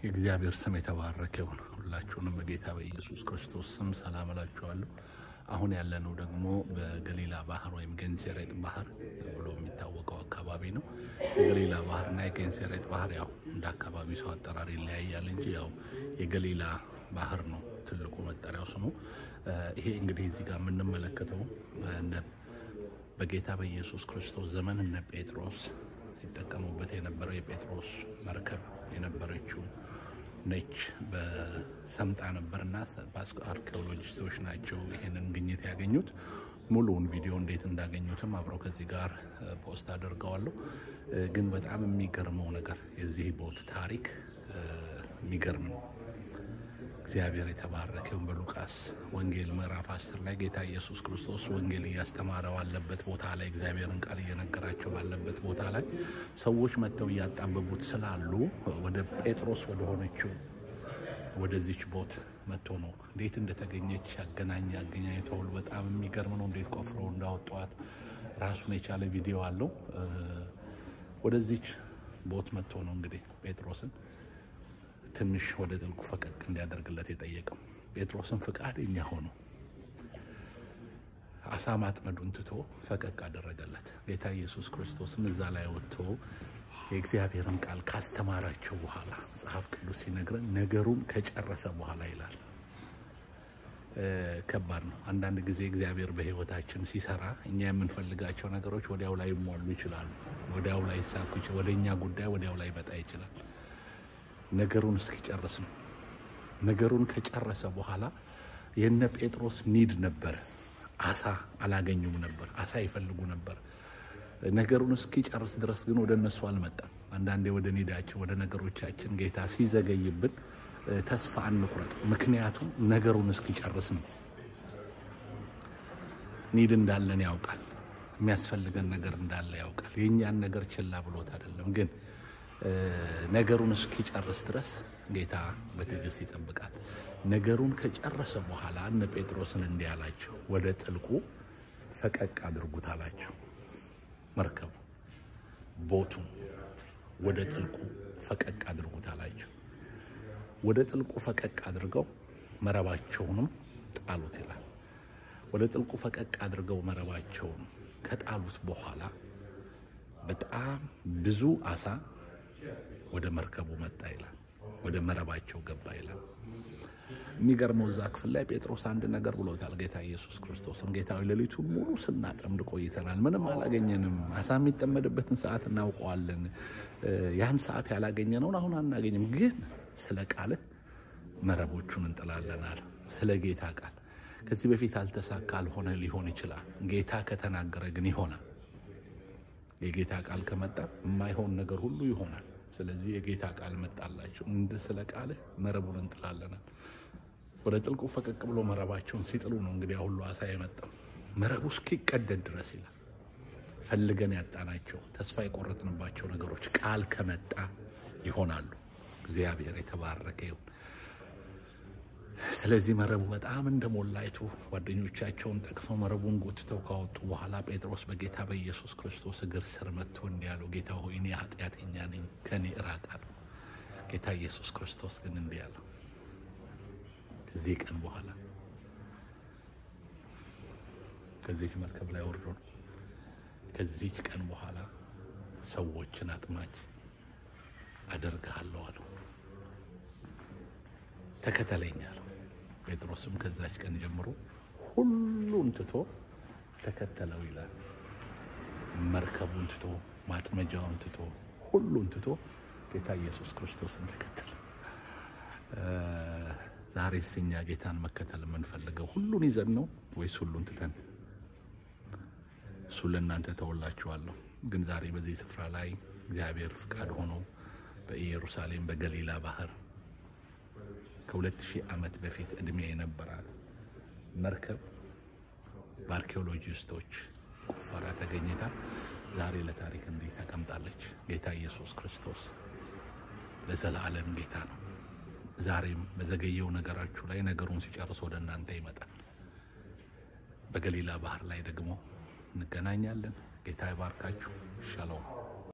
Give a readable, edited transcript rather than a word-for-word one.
የእግዚአብሔር ስም የተባረከ ይሁን። ሁላችሁንም በጌታ በኢየሱስ ክርስቶስ ስም ሰላም እላችኋለሁ። አሁን ያለነው ደግሞ በገሊላ ባህር ወይም ጌንሴሬጥ ባህር ብሎ የሚታወቀው አካባቢ ነው። የገሊላ ባህርና የጌንሴሬጥ ባህር ያው እንደ አካባቢው ሰው አጠራር ይለያያል እንጂ ያው የገሊላ ባህር ነው ትልቁ መጠሪያው ስሙ። ይሄ እንግዲህ እዚህ ጋር የምንመለከተው በጌታ በኢየሱስ ክርስቶስ ዘመን እነ ጴጥሮስ ሲጠቀሙበት የነበረው የጴጥሮስ መርከብ የነበረችው ነች። በሰምጣ ነበርና አርኪኦሎጂስቶች ናቸው ይሄንን ግኝት ያገኙት። ሙሉውን ቪዲዮ እንዴት እንዳገኙትም አብረው ከዚህ ጋር ፖስት አድርገዋለሁ። ግን በጣም የሚገርመው ነገር የዚህ ቦት ታሪክ የሚገርም ነው። እግዚአብሔር የተባረከው በሉቃስ ወንጌል ምዕራፍ 10 ላይ ጌታ ኢየሱስ ክርስቶስ ወንጌል እያስተማረ ባለበት ቦታ ላይ እግዚአብሔርን ቃል እየነገራቸው ባለበት ቦታ ላይ ሰዎች መጥተው ያጣበቡት ስላሉ ወደ ጴጥሮስ ወደ ሆነችው ወደዚች ቦት መጥቶ ነው እንዴት እንደተገኘች ያገናኘው በጣም የሚገርም ነው። እንዴት ቆፍሮ እንዳወጣት ራሱን የቻለ ቪዲዮ አለው። ወደዚች ቦት መጥቶ ነው እንግዲህ ጴጥሮስን ትንሽ ወደ ጥልቁ ፈቀቅ እንዲያደርግለት የጠየቀው። ጴጥሮስን ፈቃደኛ ሆኖ አሳ ማጥመዱን ትቶ ፈቀቅ አደረገለት። ጌታ ኢየሱስ ክርስቶስም እዛ ላይ ወጥቶ የእግዚአብሔርን ቃል ካስተማራቸው በኋላ መጽሐፍ ቅዱስ ሲነግረን ነገሩን ከጨረሰ በኋላ ይላል። ከባድ ነው። አንዳንድ ጊዜ እግዚአብሔር በህይወታችን ሲሰራ እኛ የምንፈልጋቸው ነገሮች ወዲያው ላይ ይሟሉ ይችላሉ፣ ወዲያው ላይ ይሳኩ ይችላል፣ ወደኛ ጉዳይ ወዲያው ላይ መጣ ይችላል። ነገሩን እስኪጨርስ ነው። ነገሩን ከጨረሰ በኋላ የነ ጴጥሮስ ኒድ ነበር። አሳ አላገኙም ነበር፣ አሳ ይፈልጉ ነበር። ነገሩን እስኪጨርስ ድረስ ግን ወደነሱ አልመጣም። አንዳንዴ ወደ ኒዳችን ወደ ነገሮቻችን ጌታ ሲዘገይብን ተስፋ አንቁረጥ። ምክንያቱም ነገሩን እስኪጨርስ ነው። ኒድ እንዳለን ያውቃል፣ የሚያስፈልገን ነገር እንዳለ ያውቃል። የኛን ነገር ችላ ብሎት አይደለም፣ ግን ነገሩን እስኪጨርስ ድረስ ጌታ በትዕግስት ይጠብቃል። ነገሩን ከጨረሰ በኋላ እነ ጴጥሮስን እንዲህ አላቸው፣ ወደ ጥልቁ ፈቀቅ አድርጉት አላቸው። መርከቡ ቦቱን ወደ ጥልቁ ፈቀቅ አድርጉት አላቸው። ወደ ጥልቁ ፈቀቅ አድርገው መረባቸውንም ጣሉት ይላል። ወደ ጥልቁ ፈቀቅ አድርገው መረባቸውን ከጣሉት በኋላ በጣም ብዙ አሳ ወደ መርከቡ መጣ ይላል፣ ወደ መረባቸው ገባ ይላል። የሚገርመው እዛ ክፍል ላይ ጴጥሮስ አንድ ነገር ብሎታል ጌታ ኢየሱስ ክርስቶስን። ጌታው ሌሊቱን ሙሉ ስናጠምድ ቆይተናል፣ ምንም አላገኘንም። አሳ የሚጠመድበትን ሰዓት እናውቀዋለን፣ ያን ሰዓት ያላገኘነውን አሁን አናገኝም። ግን ስለ ቃልህ መረቦቹን እንጥላለናል። ስለ ጌታ ቃል ከዚህ በፊት አልተሳካ አልሆነ ሊሆን ይችላል። ጌታ ከተናገረ ግን ይሆናል። የጌታ ቃል ከመጣ የማይሆን ነገር ሁሉ ይሆናል። ስለዚህ የጌታ ቃል መጣላችሁ እንደ ስለ ቃልህ መረቡን እንጥላለናል። ወደ ጥልቁ ፈቀቅ ብሎ መረባቸውን ሲጥሉ ነው እንግዲህ ሁሉ አሳ የመጣው። መረቡ እስኪቀደድ ድረስ ይላል። ፈልገን ያጣናቸው ተስፋ የቆረጥንባቸው ነገሮች ቃል ከመጣ ይሆናሉ። እግዚአብሔር የተባረከ ይሁን። ስለዚህ መረቡ በጣም እንደሞላይቱ ጓደኞቻቸውን ጠቅሰው መረቡን ጎትተው ካወጡ በኋላ ጴጥሮስ በጌታ በኢየሱስ ክርስቶስ እግር ስር መጥቶ እንዲህ አለው፣ ጌታ ሆይ እኔ ኃጢአተኛ ነኝ፣ ከኔ ራቅ አለው። ጌታ ኢየሱስ ክርስቶስ ግን እንዲህ አለው፣ ከዚህ ቀን በኋላ ከዚህ መርከብ ላይ ወርዶ ከዚህ ቀን በኋላ ሰዎችን አጥማጅ አደርግሃለሁ አለው። ተከተለኝ አለው። ጴጥሮስም ከዛች ቀን ጀምሮ ሁሉን ትቶ ተከተለው ይላል። መርከቡን ትቶ ማጥመጃውን ትቶ ሁሉን ትቶ ጌታ ኢየሱስ ክርስቶስን ተከተለ። ዛሬስ እኛ ጌታን መከተል የምንፈልገው ሁሉን ይዘን ነው ወይስ ሁሉን ትተን? እሱ ለእናንተ ተወላችኋለሁ። ግን ዛሬ በዚህ ስፍራ ላይ እግዚአብሔር ፍቃድ ሆኖ በኢየሩሳሌም በገሊላ ባህር ከ2000 ዓመት በፊት እድሜ የነበራት መርከብ በአርኪኦሎጂስቶች ቁፋራ ተገኝታ ዛሬ ለታሪክ እንዲህ ተቀምጣለች። ጌታ ኢየሱስ ክርስቶስ ለዘላለም ጌታ ነው። ዛሬም በዘገየው ነገራችሁ ላይ ነገሩን ሲጨርስ ወደ እናንተ ይመጣል። በገሊላ ባህር ላይ ደግሞ እንገናኛለን። ጌታ ይባርካችሁ። ሻሎም